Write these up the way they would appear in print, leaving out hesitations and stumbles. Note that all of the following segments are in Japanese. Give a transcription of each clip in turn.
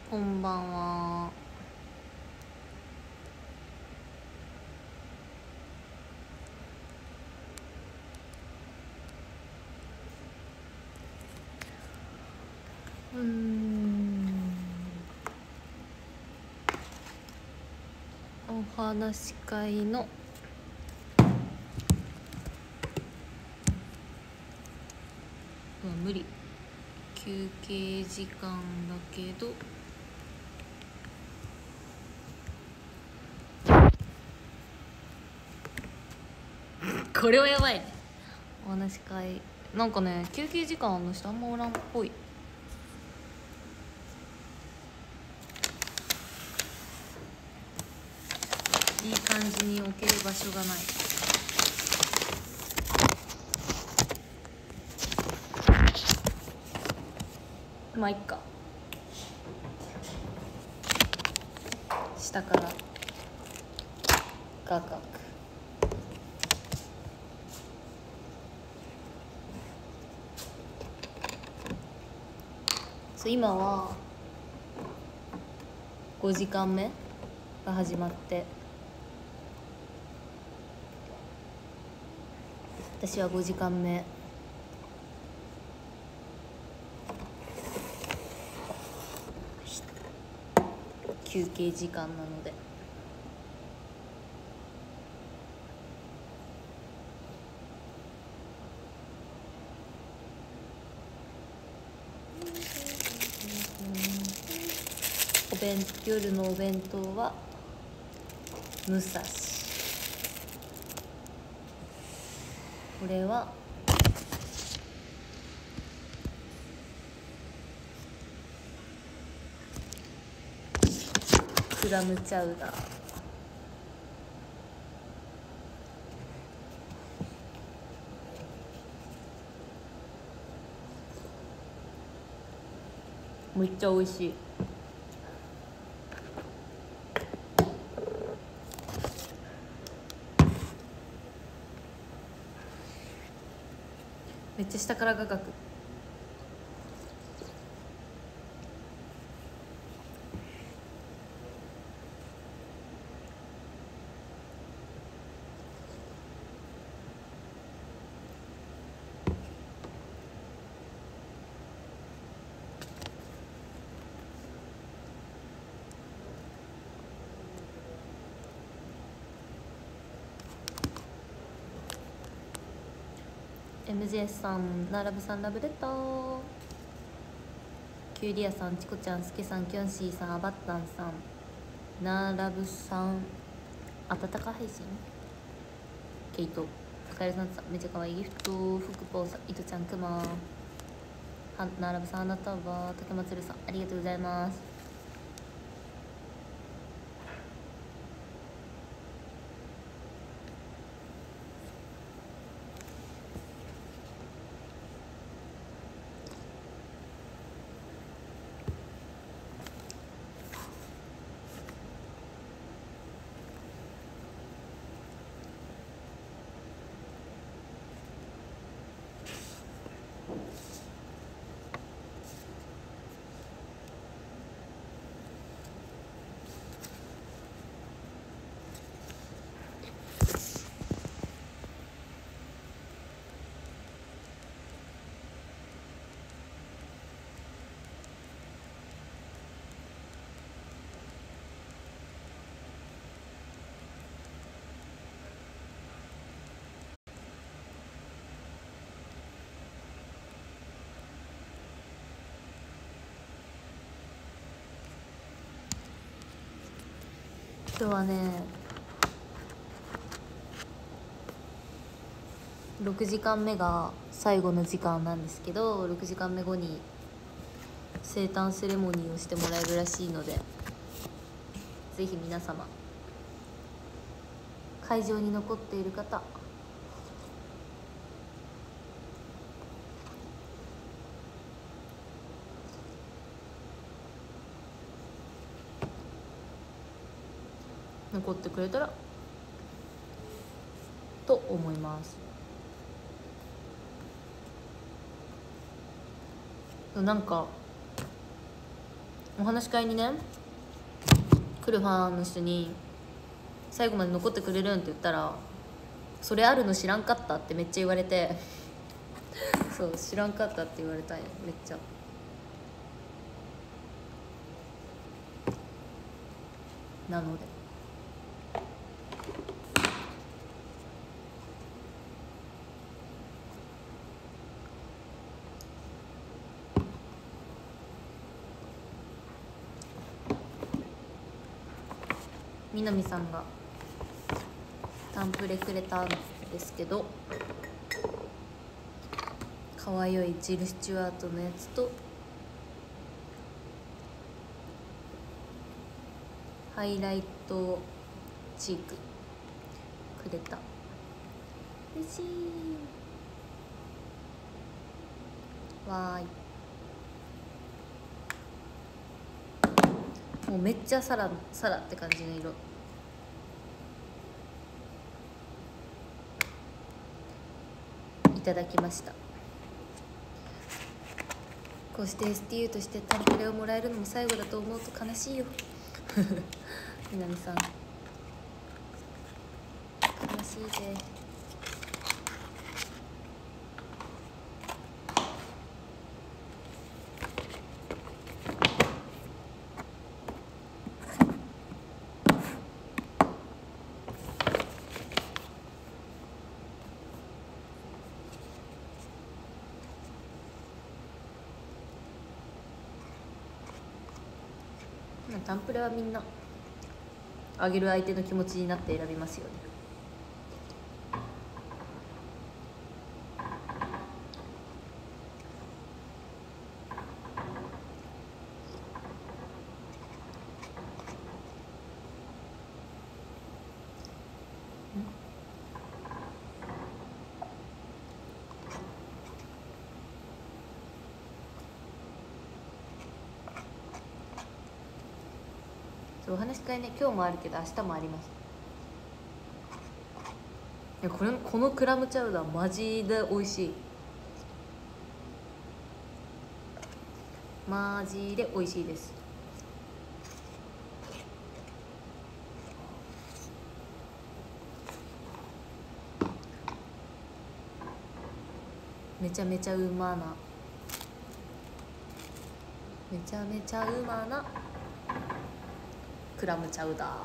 こんばんは。お話し会の無理、休憩時間だけどこれはやばいね。お話し会なんかね、休憩時間の人あんまおらんっぽい。いい感じに置ける場所がない。まあいっか、下からガクガク。そう、今は5時間目が始まって、私は5時間目休憩時間なので、夜のお弁当は武蔵、これはクラムチャウダー、めっちゃ美味しい。めっちゃ下からガクガク。MJ さん、ナーラブさん、ラブレター。キュウリアさん、チコちゃん、スケさん、キョンシーさん、アバッタンさん、ナーラブさん、温か配信、ケイト、カエルさん、めっちゃ可愛いギフト、フクポーさん、イトちゃん、クマ、ナーラブさん、あなたは竹松るさん、ありがとうございます。今日はね、6時間目が最後の時間なんですけど、6時間目後に生誕セレモニーをしてもらえるらしいので、ぜひ皆様会場に残っている方、残ってくれたらと思います。なんかお話し会にね来るファンの人に「最後まで残ってくれるん?」って言ったら「それあるの知らんかった?」ってめっちゃ言われてそう知らんかったって言われたんよめっちゃ。なので南さんがタンプレくれたんですけど、かわよいジル・スチュワートのやつとハイライトチークくれた。嬉しいわーい。もうめっちゃサラって感じの色。いただきました。こうして STU としてタンプレをもらえるのも最後だと思うと悲しいよ南さん悲しいぜ。タンプレはみんなあげる相手の気持ちになって選びますよね。お話し会ね今日もあるけど明日もあります。いやこのクラムチャウダーマジで美味しい。マジで美味しいです。めちゃめちゃうまなめちゃめちゃうまなクラムチャウダー。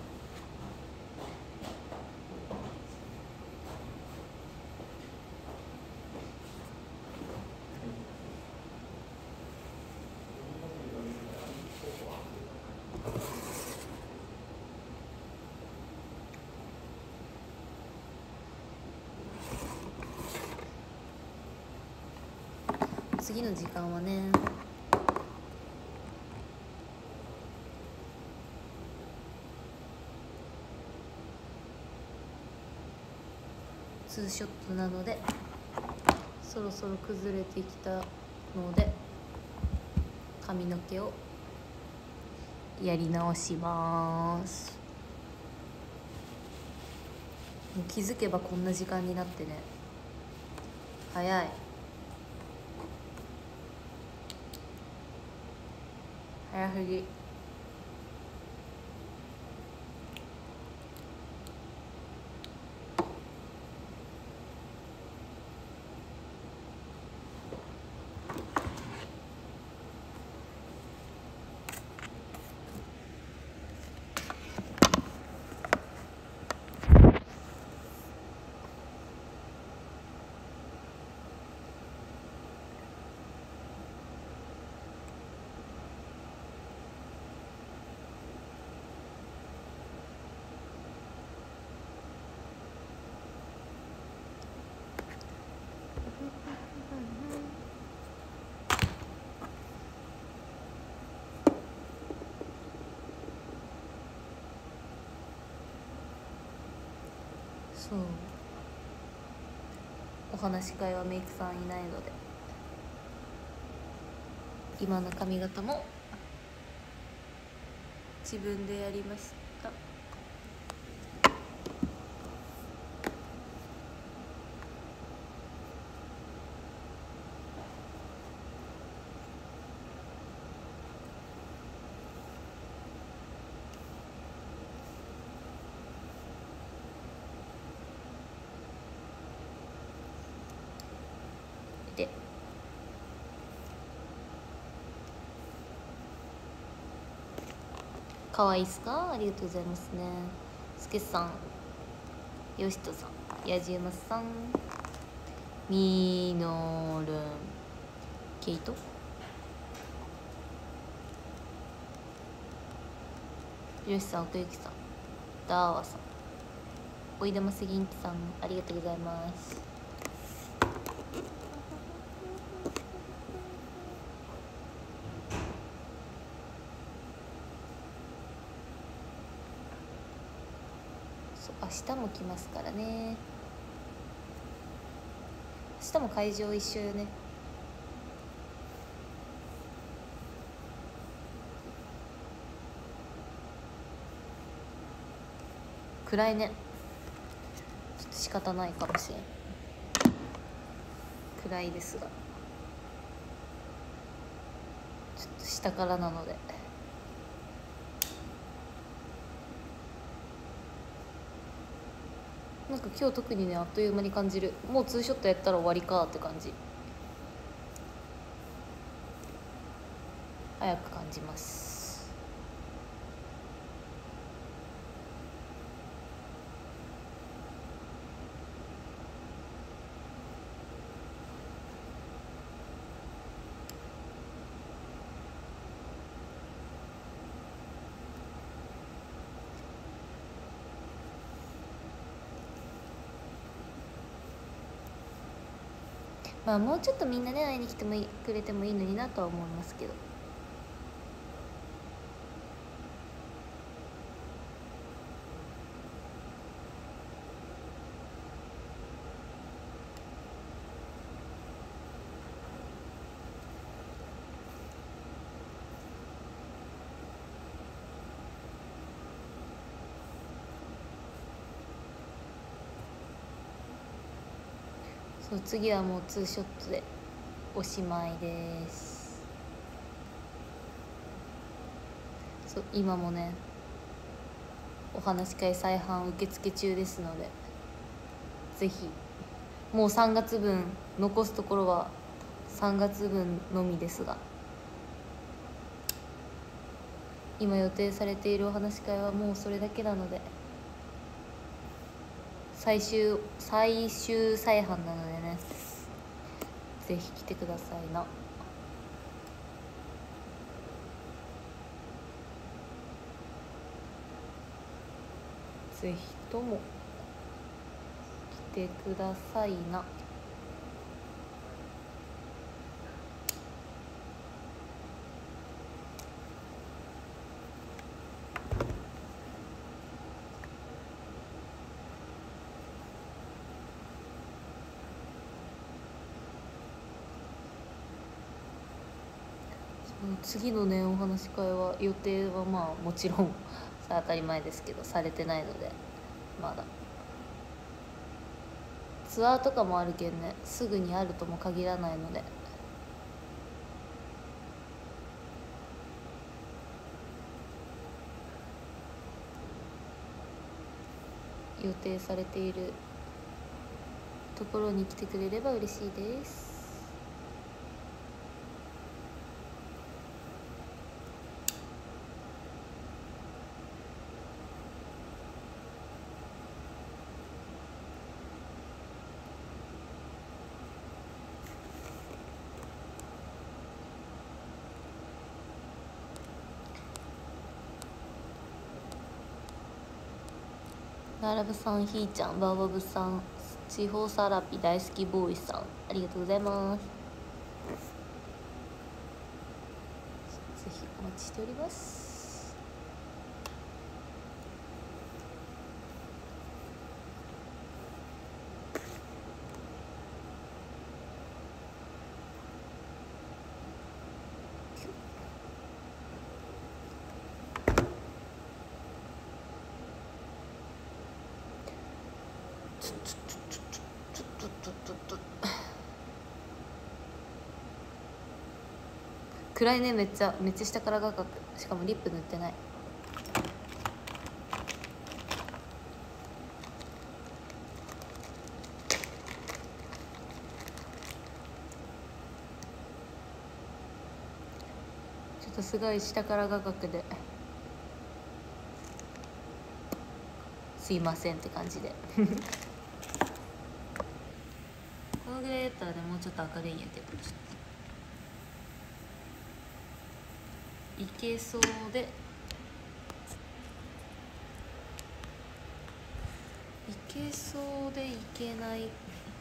次の時間はねツーショットなのでそろそろ崩れてきたので髪の毛をやり直します。もう気づけばこんな時間になってね早い早すぎ。そうお話し会はメイクさんいないので今の髪型も自分でやりました。 かわいいっすか。ありがとうございますね。すけさん、よしとさん、やじうまさん、みのるん、ケイト、よしさん、おとゆきさん、ダーワさん、おいでますぎんきさん、ありがとうございます。明日も来ますからね。明日も会場一緒よね。暗いね。ちょっと仕方ないかもしれん。暗いですが、ちょっと下からなので。なんか今日特にね、あっという間に感じる。もうツーショットやったら終わりかって感じ。早く感じます。まあもうちょっとみんなね会いに来てもくれてもいいのになとは思いますけど。そう、次はもうツーショットでおしまいです。そう、今もねお話し会再販受付中ですので、ぜひ。もう3月分、残すところは3月分のみですが、今予定されているお話し会はもうそれだけなので、最終再販なのでね、ぜひ来てくださいな。ぜひとも来てくださいな。次のねお話し会は予定はまあもちろん当たり前ですけどされてないので、まだツアーとかもあるけんね、すぐにあるとも限らないので、予定されているところに来てくれれば嬉しいです。ナラブさん、ひーちゃん、バーバブさん、地方サラピ大好きボーイさん、ありがとうございます。ぜひお待ちしております。暗いね、めっちゃ下から画角、しかもリップ塗ってない。ちょっとすごい下から画角ですいませんって感じでこのぐらいだったらね、もうちょっと明るいんやけど、ちょっといけそうで、いけそうでいけない。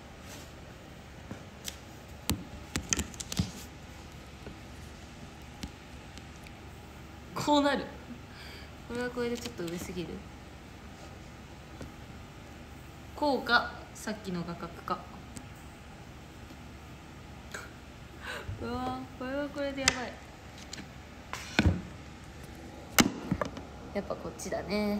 こうなる。これはこれでちょっと上すぎる。こうか、さっきの画角か。うわ、これはこれでやばい。やっぱこっちだね。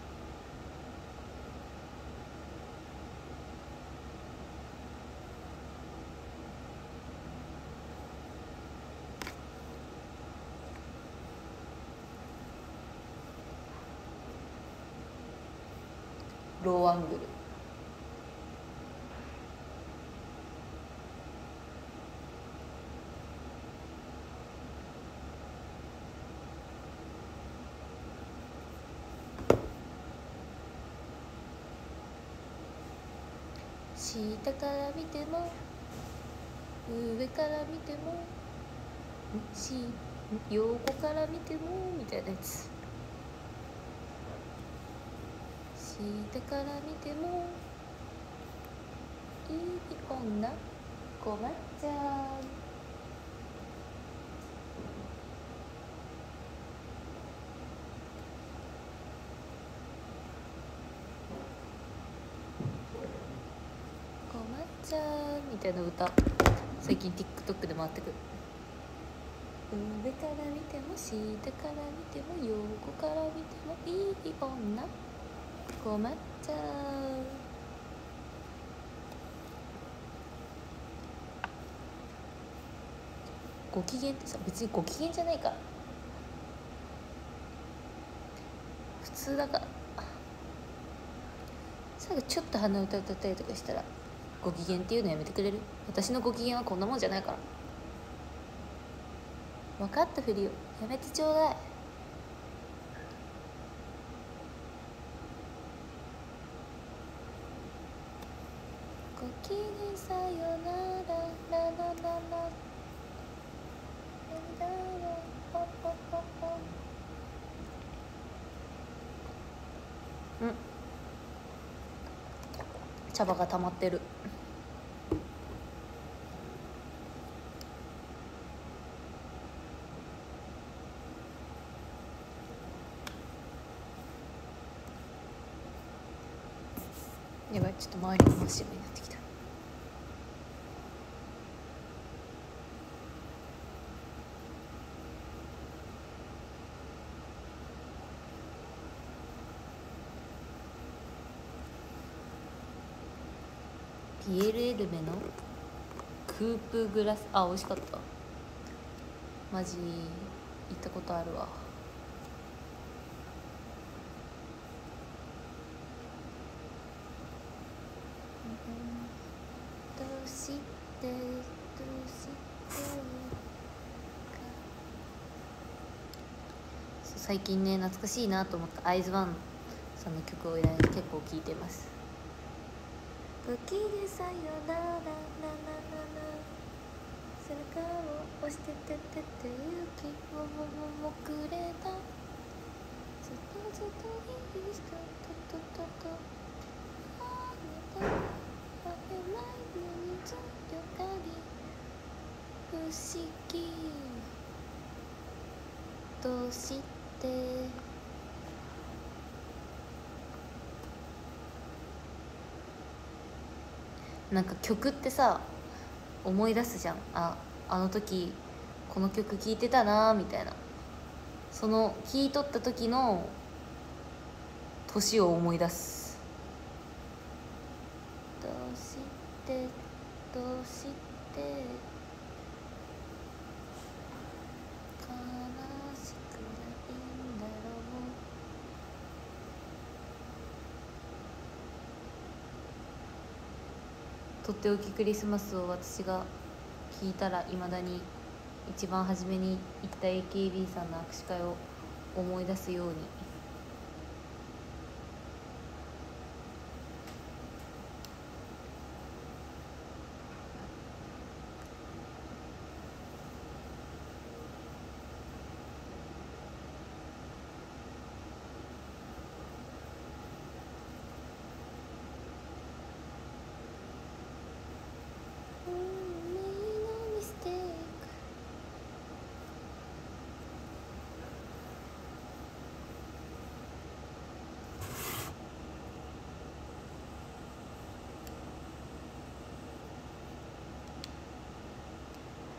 ローアングル。下から見ても上から見ても横から見てもみたいなやつ。下から見てもいい女困っちゃう。困っちゃうみたいな歌、最近 TikTok で回ってくる。上から見ても下から見ても横から見てもいい女困っちゃう。ご機嫌ってさ、別にご機嫌じゃないから、普通だから。最後ちょっと鼻歌歌ったりとかしたらご機嫌っていうのやめてくれる？私のご機嫌はこんなもんじゃないから。分かったふりをやめてちょうだい。ご機嫌さよならララララうん、茶葉が溜まってる。やばい、ちょっと周りが真っ白になってきた。ピエール・エルメのクープグラス、あ、美味しかった。マジ行ったことあるわ。どうして最近ね、懐かしいなと思ったアイズワンさんの曲を、ね、結構聴いてます。ごきげさよならララララ背中を押してててて雪もくれたずっとずっといい人とあなたはえらいのに強がり不思議どうしてなんか曲ってさ思い出すじゃん。あの時この曲聴いてたなみたいな、その聴いとった時の年を思い出す。どうしてどうして悲しくないんだろう。とっておきクリスマスを私が聞いたらいまだに一番初めに行った AKB さんの握手会を思い出すように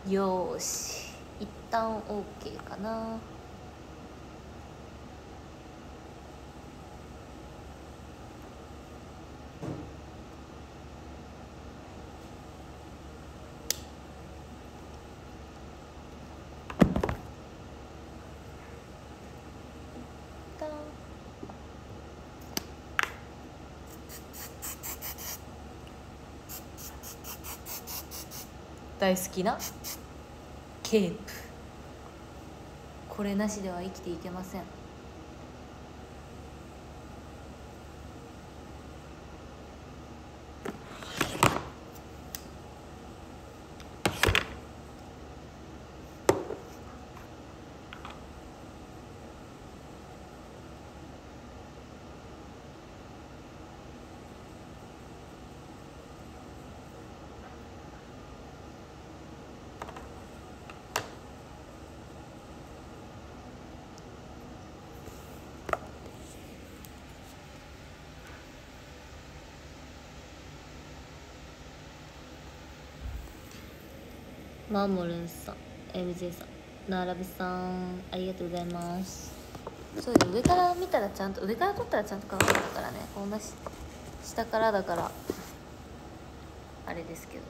よーし、一旦 OK かな。大好きなケープ、これなしでは生きていけません。マーモルンさん、 MJ さん、ナーラブさん、ありがとうございます。そうで、上から見たらちゃんと、上から撮ったらちゃんと可愛かったからね。こんな下からだからあれですけど。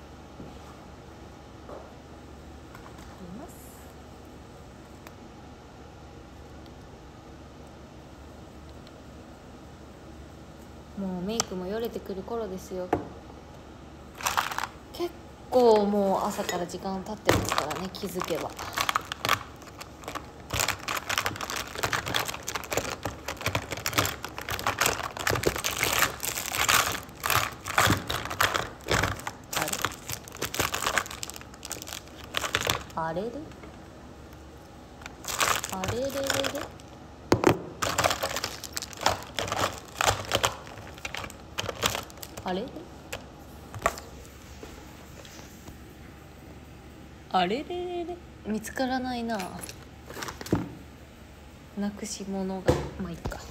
もうメイクもよれてくる頃ですよ。結構もう朝から時間経ってますからね、気づけば。あれれあれれれれあれれあれれれれ見つからないな、なくし物が。まあいいか。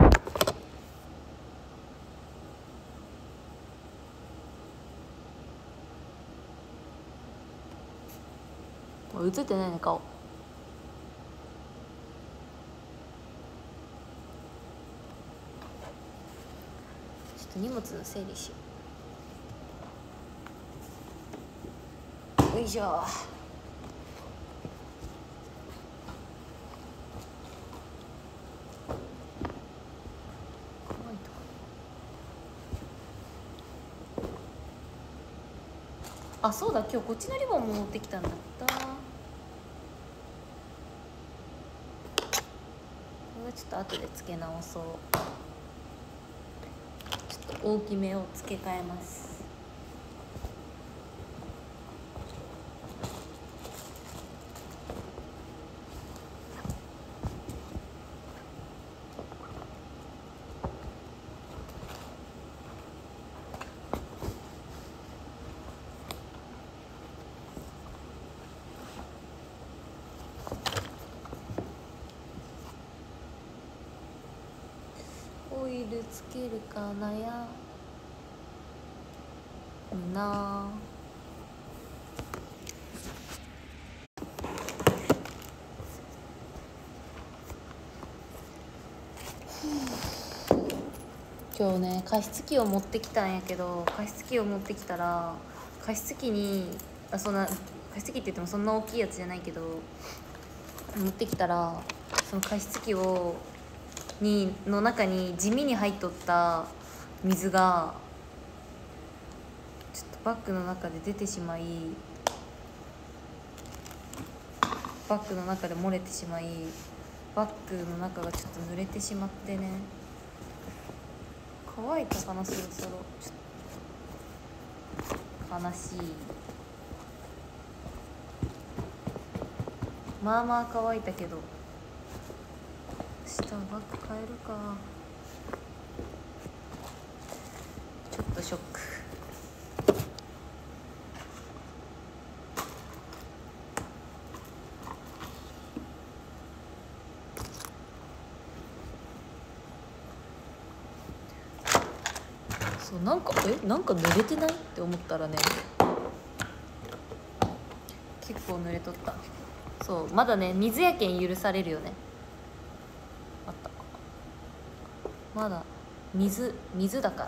映ってないね、顔。ちょっと荷物の整理しよう。よいしょ。あ、そうだ、今日こっちのリボンも持ってきたんだった。これはちょっと後で付け直そう。ちょっと大きめを付け替えます。オイルつけるか悩むな。今日ね、加湿器を持ってきたんやけど、加湿器を持ってきたら加湿器にそんな加湿器って言ってもそんな大きいやつじゃないけど、持ってきたらその加湿器の中に地味に入っとった水がちょっとバッグの中で出てしまい、バッグの中で漏れてしまい、バッグの中がちょっと濡れてしまってね。乾いたかな、そろそろ。ちょっと悲しい。まあまあ乾いたけど、明日はバッグ変えるか。ちょっとショック。そう、なんか濡れてないって思ったらね、 構濡れとった。そうまだね水やけん許されるよね。あった、まだ水だから。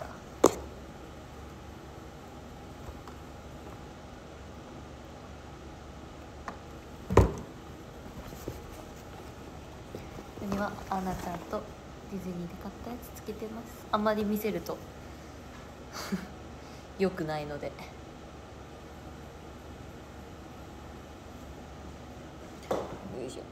ここにはアナちゃんとディズニーで買ったやつつけてます。あんまり見せると良くないので。よいしょ。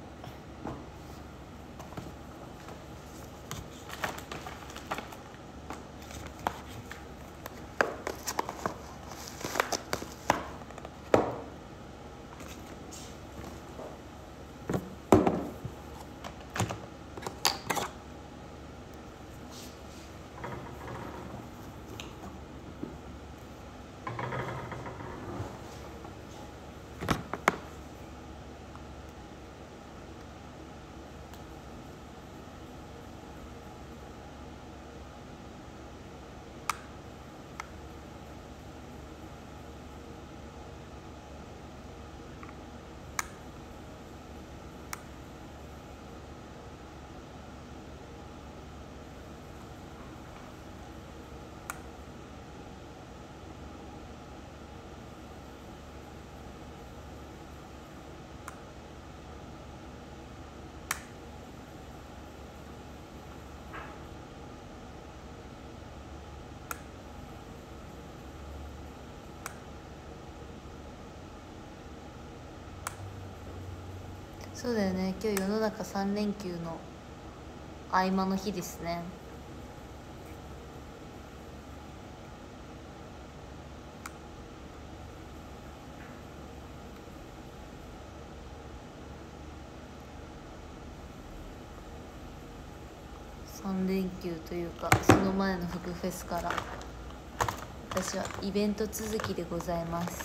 そうだよね、今日世の中3連休の合間の日ですね。3連休というかその前のフグフェスから私はイベント続きでございます。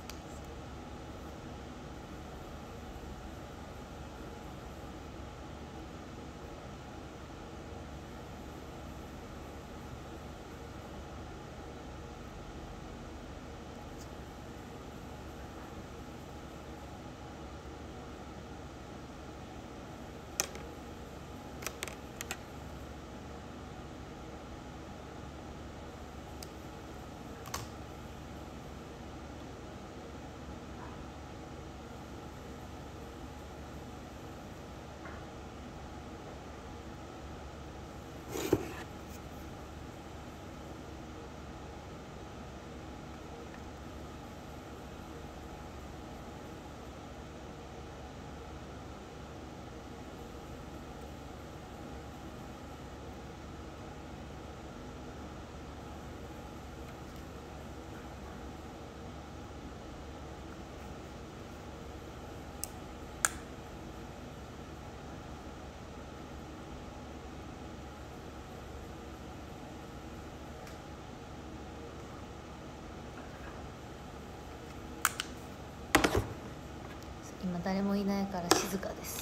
今誰もいないから静かです。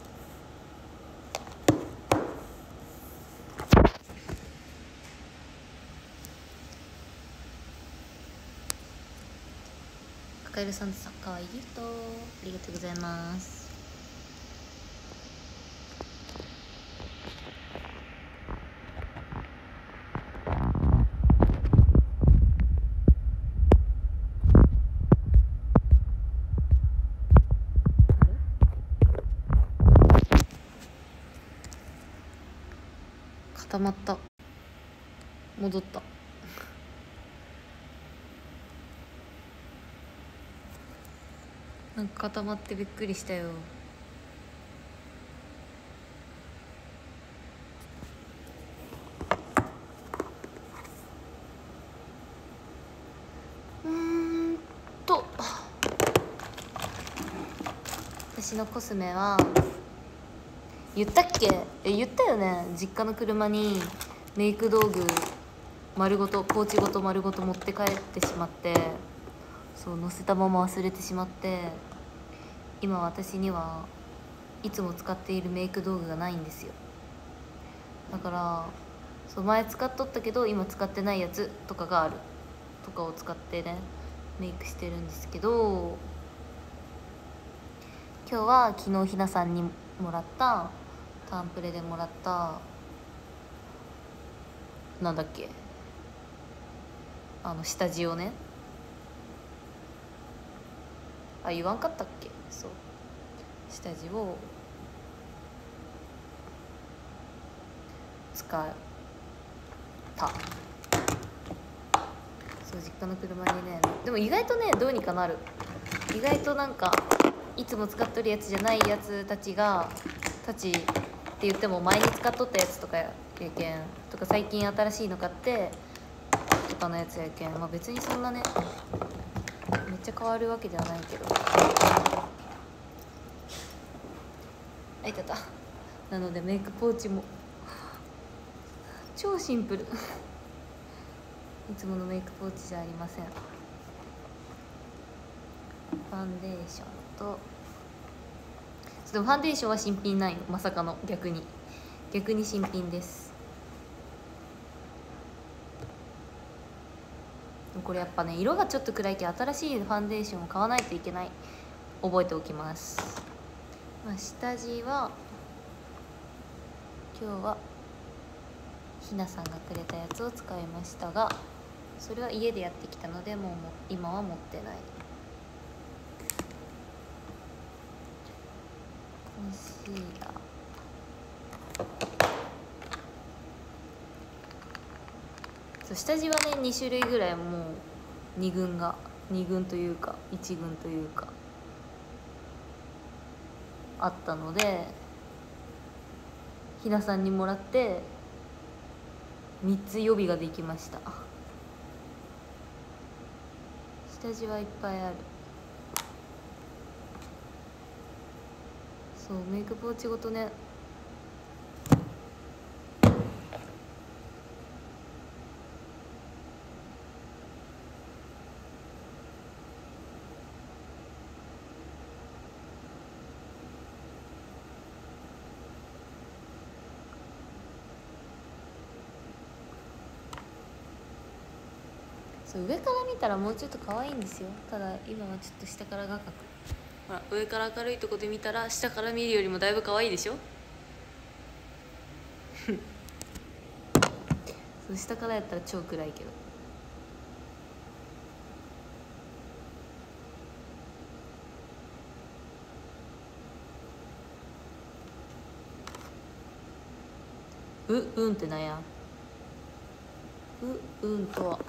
かかえるさんとサッカーはいいギフトありがとうございます。固まった。戻った。なんか固まってびっくりしたよ。私のコスメは言ったっけ？言ったよね。実家の車にメイク道具丸ごとポーチごと丸ごと持って帰ってしまって、そう乗せたまま忘れてしまって、今私にはいつも使っているメイク道具がないんですよ。だからそう前使っとったけど今使ってないやつとかがあるとかを使ってねメイクしてるんですけど、 今日は昨日ひなさんにもらったタンプレでもらったなんだっけ、下地をね、言わんかったっけ、そう下地を使ったそう実家の車にね。でも意外とねどうにかなる。意外となんかいつも使っとるやつじゃないやつたちって言っても前に使っとったやつとかやけんとか、最近新しいの買ってとかのやつやけん、まあ別にそんなねめっちゃ変わるわけではないけど、あいたた。なのでメイクポーチも超シンプルいつものメイクポーチじゃありません。ファンデーションと、でもファンデーションは新品ないの、まさかの逆に新品です。これやっぱね色がちょっと暗いけど新しいファンデーションを買わないといけない、覚えておきます。まあ、下地は今日はひなさんがくれたやつを使いましたが、それは家でやってきたのでもう今は持ってない。コンシーラー、そう下地はね2種類ぐらいもう2軍というか1軍というかあったので、ひなさんにもらって3つ予備ができました。下地はいっぱいある。そうメイクポーチごとねそう上から見たらもうちょっと可愛いんですよ。ただ今はちょっと下から画角、ほら上から明るいとこで見たら下から見るよりもだいぶ可愛いでしょそう下からやったら超暗いけど、うんってなんや、うんとは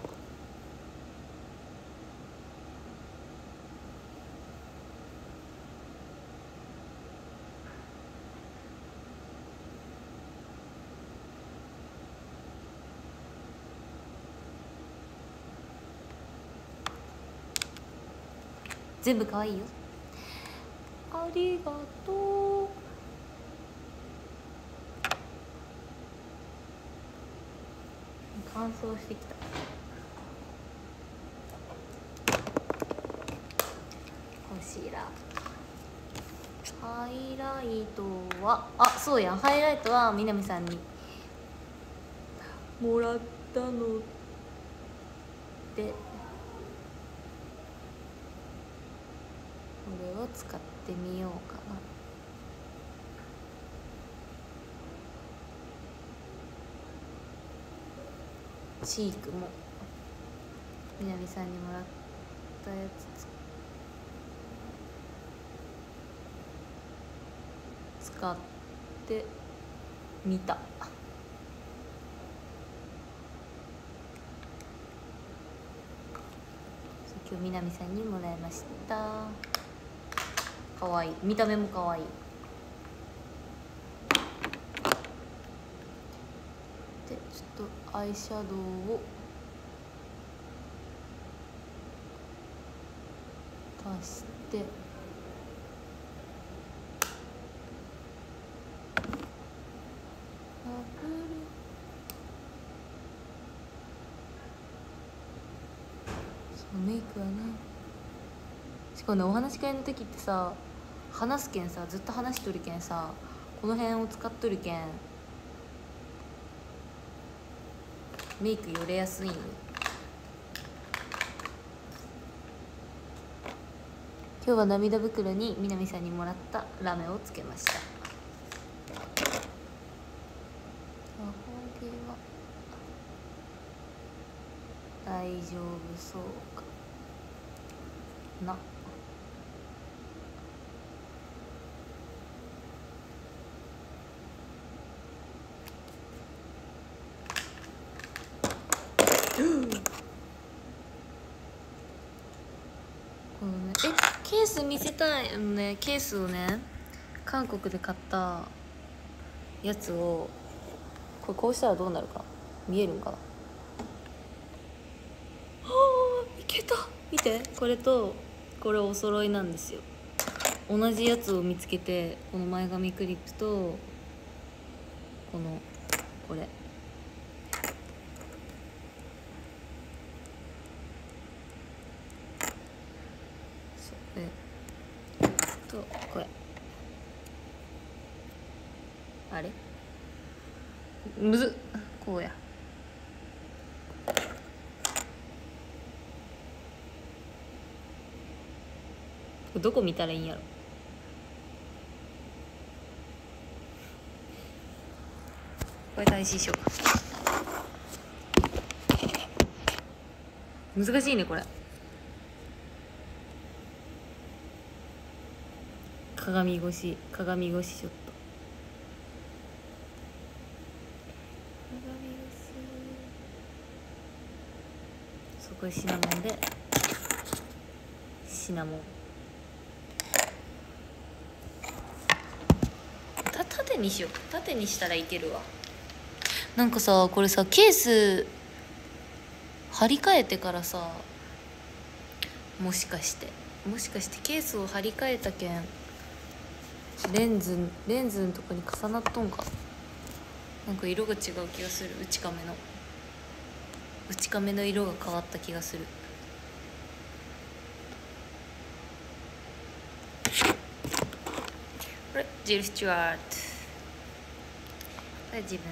全部可愛いよ。ありがとう。乾燥してきた。コンシーラー、ハイライトはそうや、ハイライトは南さんにもらったのでこれを使ってみようかな。チークも南さんにもらったやつ使ってみた。今日南さんにもらいました。かわいい、見た目もかわいい。でちょっとアイシャドウを足してメイクはね、しかもねお話し会の時ってさ話すけんさ、ずっと話しとるけんさ、この辺を使っとるけんメイクよれやすいんよ。今今日は涙袋に南さんにもらったラメをつけました。魔法毛は大丈夫そうかな。このね、ケース見せたいね。ケースをね、韓国で買ったやつをこうしたらどうなるか見えるんかな。いけた。見て、これとこれお揃いなんですよ。同じやつを見つけて、この前髪クリップとこれとこれ、あれむずっ、こうや。どこ見たらいいんやろ。これ対比しようか。難しいねこれ。鏡越しショット。鏡越し。そこでシナモンでシナモン。縦にしよう。縦にしたらいけるわ。なんかさ、これさ、ケース張り替えてからさ、もしかしてケースを張り替えたけんレンズのとこに重なっとんか。なんか色が違う気がする。内亀の色が変わった気がする。これジル・スチュワート、これ自分。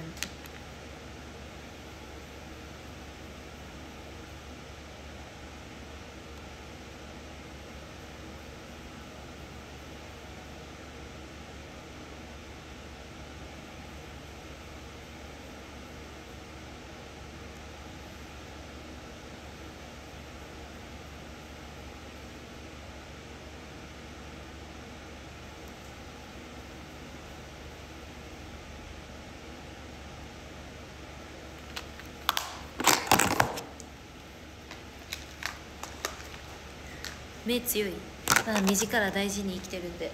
目強い。まあ目力大事に生きてるんで、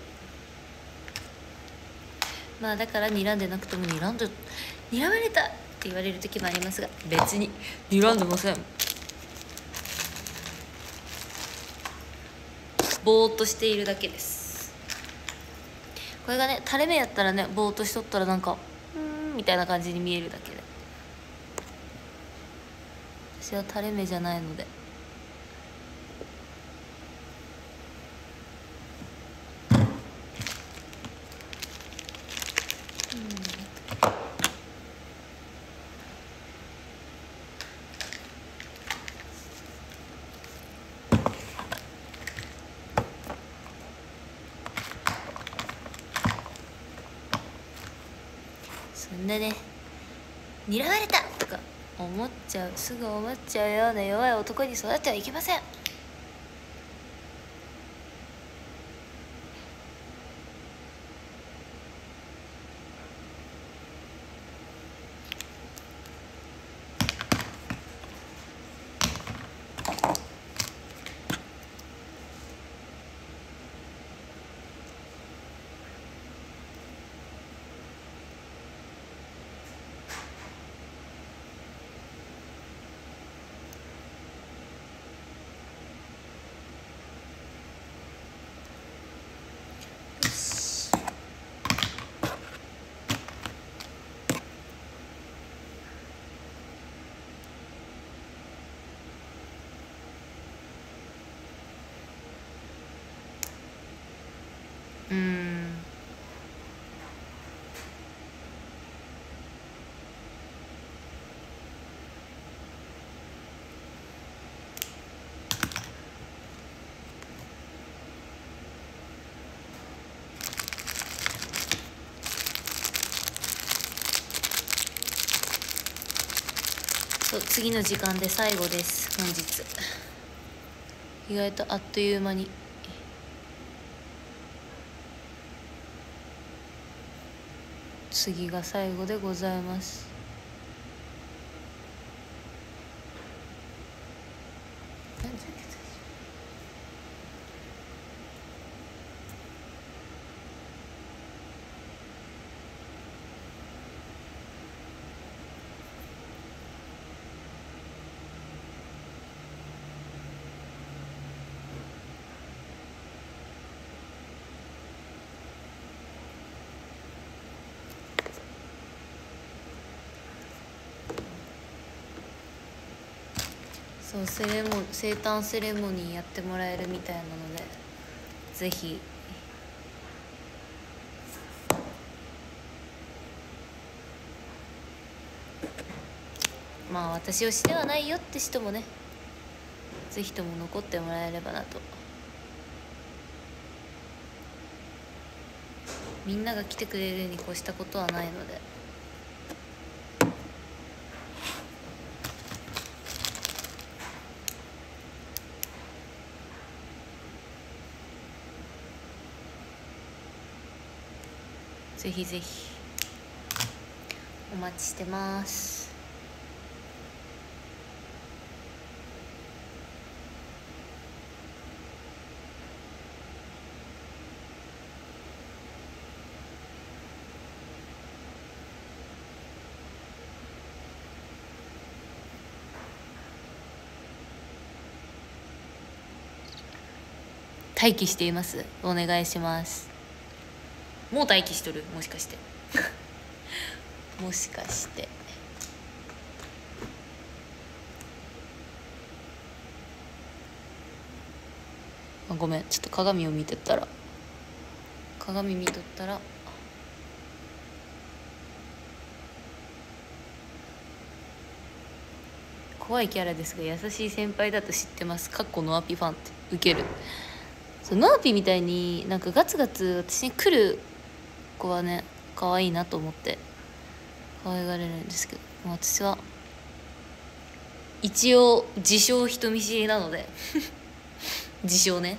まあだから睨んでなくても睨まれたって言われる時もありますが、別に睨んでません。ぼーっとしているだけです。これがね、垂れ目やったらね、ぼーっとしとったらなんかみたいな感じに見えるだけで、私は垂れ目じゃないので。そんなね、睨まれたとかすぐ思っちゃうような弱い男に育ってはいけません。 そう、次の時間で最後です。本日意外とあっという間に次が最後でございます。そう、生誕セレモニーやってもらえるみたいなので、ぜひまあ私推しではないよって人もね、ぜひとも残ってもらえればなと。みんなが来てくれるに越したことはないので。ぜひぜひお待ちしてます。待機しています。お願いします。もう待機しとる、もしかしてもしかしてあ、ごめん、ちょっと鏡を見とったら怖いキャラですが優しい先輩だと知ってます。かっこノアピファンってウケる。そう、ノアピみたいになんかガツガツ私に来る子はね、可愛いなと思って可愛がれるんですけど、私は一応自称人見知りなので自称ね、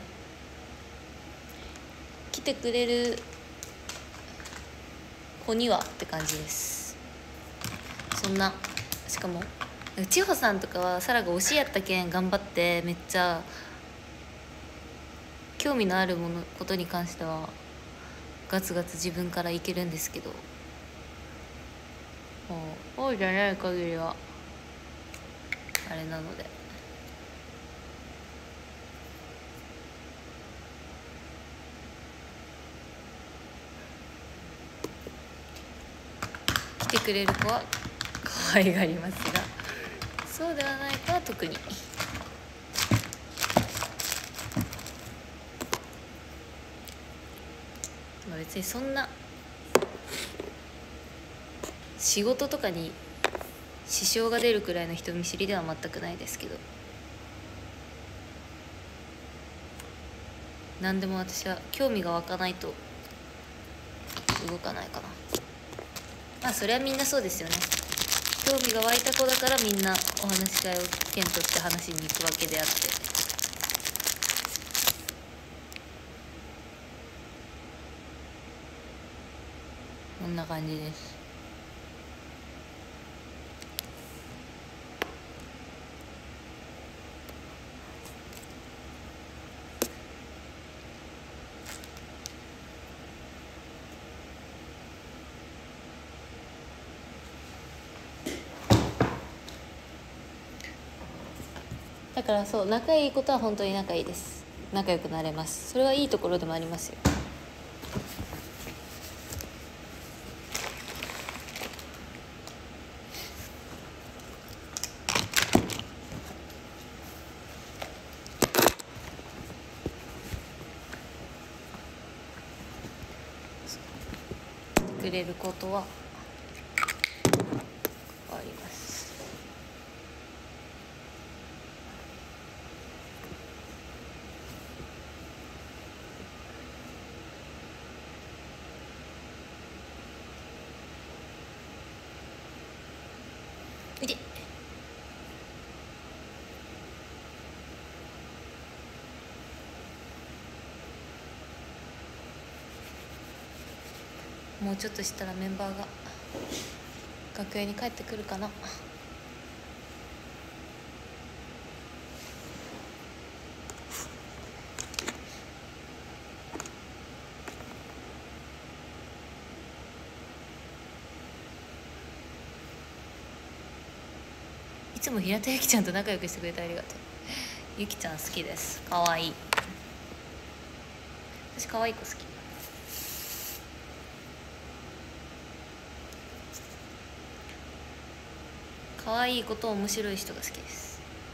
来てくれる子にはって感じです。そんな、しかも千穂さんとかはサラが推しやったけん頑張ってめっちゃ興味のあることに関してはガツガツ自分からいけるんですけど、もうじゃない限りはあれなので。来てくれる子は可愛がりますが、そうではない子は特に。別にそんな仕事とかに支障が出るくらいの人見知りでは全くないですけど、何でも私は興味が湧かないと動かないかな。まあそれはみんなそうですよね。興味が湧いた子だからみんなお話し会を手に取って話しに行くわけであって、こんな感じです。だからそう、仲いいことは本当に仲いいです。仲良くなれます。それはいいところでもありますよ。くれることはあります。いけもうちょっとしたらメンバーが楽屋に帰ってくるかな。いつも平田ゆきちゃんと仲良くしてくれてありがとう。ゆきちゃん好きです。かわいい。私かわいい子好き。かわいい子と面白い人が好きです。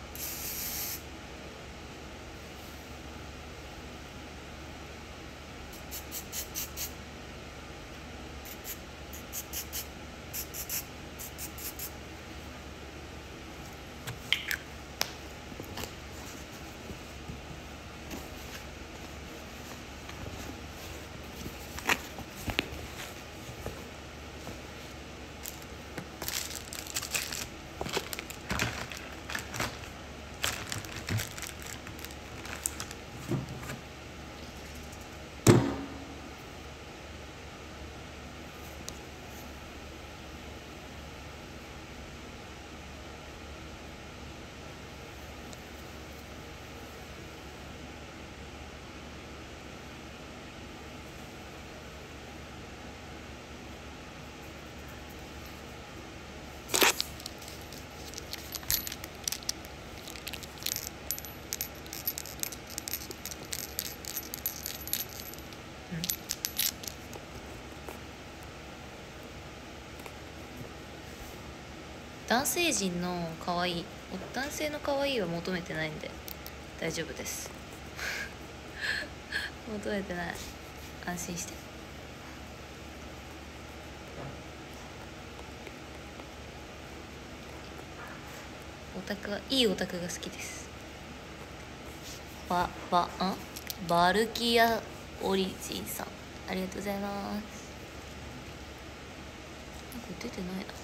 男性陣の可愛い、男性の可愛いは求めてないんで大丈夫です求めてない、安心して。オタクはいいオタクが好きです。バルキアオリジンさん、ありがとうございます。なんか出てないな。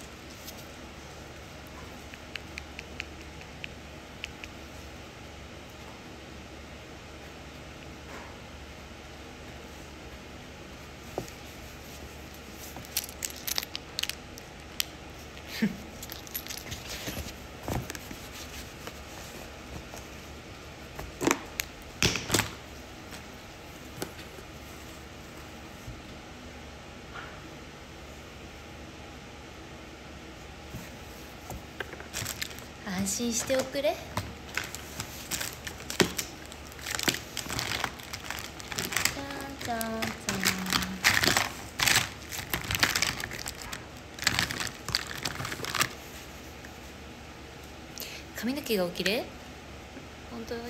安心しておくれ。じゃんじゃんじゃん。髪の毛がおきれい？本当に？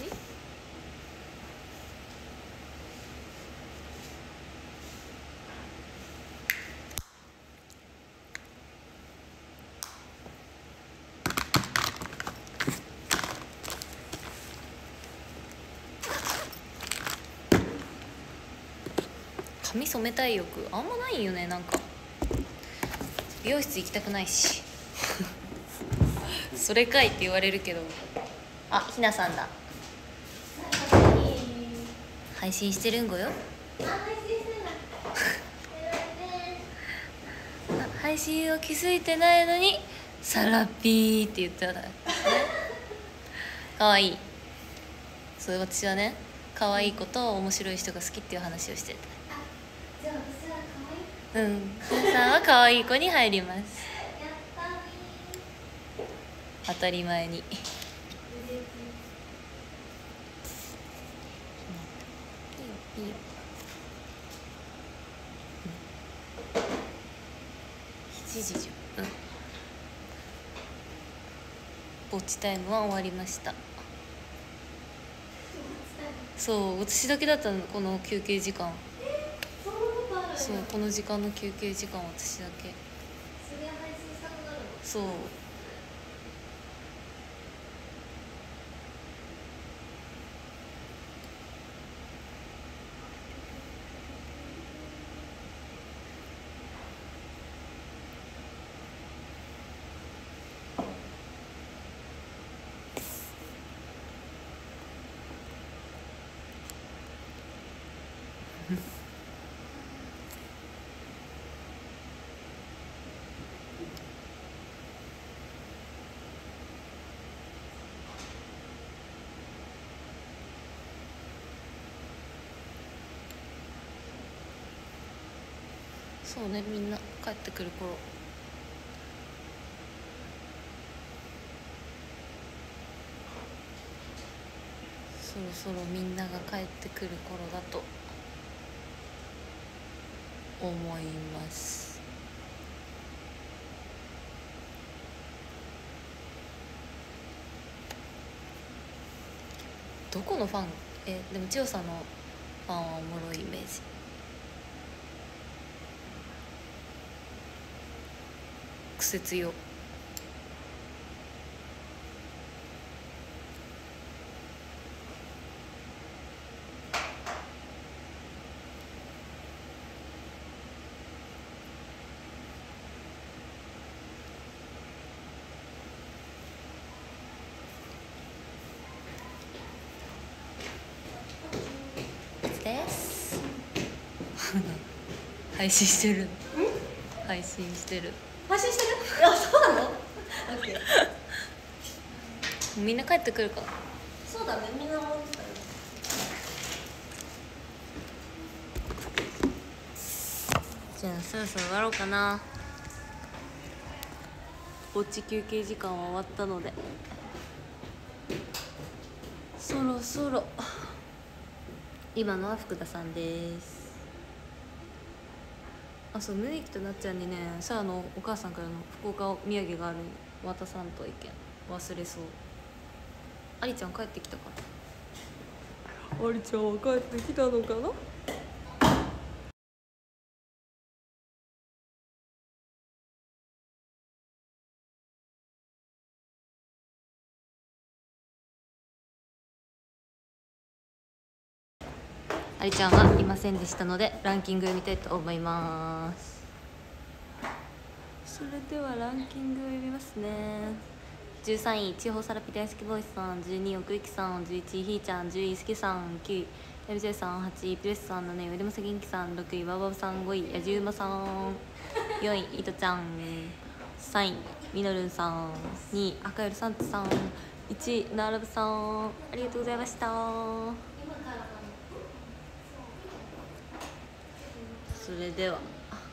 髪染めたい欲あんまないよね。なんか美容室行きたくないしそれかいって言われるけど。あ、ひなさんだ。配信してるんごよ配信を気づいてないのにサラピーって言ったらかわいい。そう、私はね、かわいい子と面白い人が好きっていう話をしてた。 じゃあ私は可愛い。 うん、ひなさんはかわいい子に入ります。当たり前にいいよ。7時10分。ぼっちタイムは終わりました。そう、私だけだったの、この休憩時間。 そんなことある？ そう、この時間の休憩時間私だけ。 それ配信したくなるの？ そう。 そうね、みんな帰ってくる頃。そろそろみんなが帰ってくる頃だと思います。どこのファン？でも千代さんのファンはおもろいイメージ。癖強。です配信してる。配信してる。 配信してる？いや、そうなの？オッケー。 みんな帰ってくるか。 そうだね、みんな思ってたね。 じゃあそろそろ終わろうかな。ぼっち休憩時間は終わったので、そろそろ。今のは福田さんです。あ、そう、宗行となっちゃんにね、さあのお母さんからの福岡土産があるの渡さんといけん。忘れそう。ありちゃん帰ってきたかな。ありちゃんは帰ってきたのかな。ありちゃんはいませんでしたので、ランキング読みたいと思います。それではランキングを読みますね。13位地方サラピ大好きボイスさん、12位奥行さん、11位ひーちゃん、10位すけさん、9位MJ さん、8位プレスさん、7位上正元気さん、6位ババブさん、5位やじうまさん、4位いとちゃん、3位みのるんさん、2位赤よるさんつさん、1位ならぶさん。ありがとうございました。それでは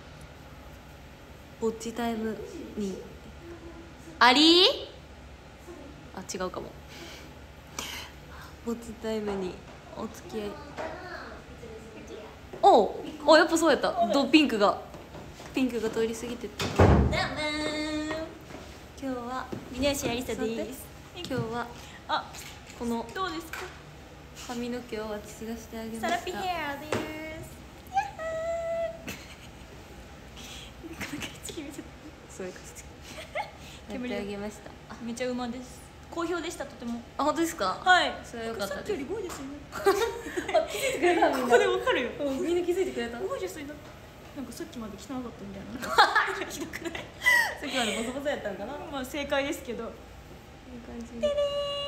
ぼっちタイムにありあ、違うかも。ぼっちタイムにお付き合い。お、やっぱそうやった。ピンクが通り過ぎてった。今日は峰吉ありさです。 今日はこのどうですか？ 髪の毛を私がしてあげました。 サラピヘアです。 そういう感じやってあげました。 めっちゃうまです。好評でした、とても。 あ、本当ですか。 はい。 それはよかったです。 さっきより5位ですよね。 気づいてくれた。 ここでわかるよ。 みんな気づいてくれた。 ゴージャスになった。なんかさっきまで汚かったみたいな。ひどくない？ さっきまでボソボソやったんかな。 まあ正解ですけど。 いい感じで。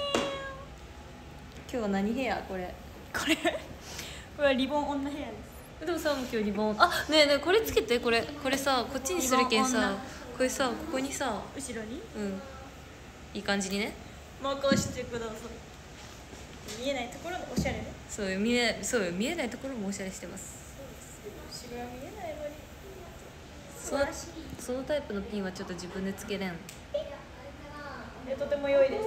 今日は何ヘアこれ？ これはリボン女ヘアです。 でもさ、もう今日リボン。あ、ねえねえ、これつけて、これさ、こっちにするけんさ、これさ、ここにさ、 後ろに。 いい感じにね。 任してください。見えないところでおしゃれね。 そうよ、見えないところもおしゃれしてます。 後ろは見えないのに。 そのタイプのピンはちょっと自分でつけれん。 とても良いです。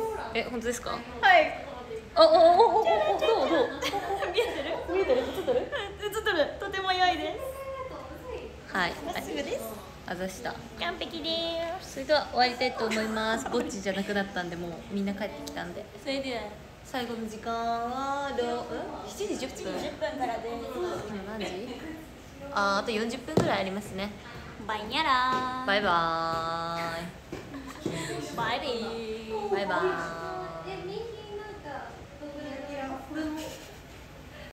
本当ですか？ はい。 どう？ 見えてる？映ってる？とても良いです。 はい。 まっすぐです。 あざした。 完璧です。 それでは終わりたいと思います。ぼっちじゃなくなったんで、もうみんな帰ってきたんで。 それでは最後の時間は7時10分。 10分からです。 今何時？あと40分ぐらいありますね。 バイニャラー。 バイバーイ。 バイビー。 バイバーイ。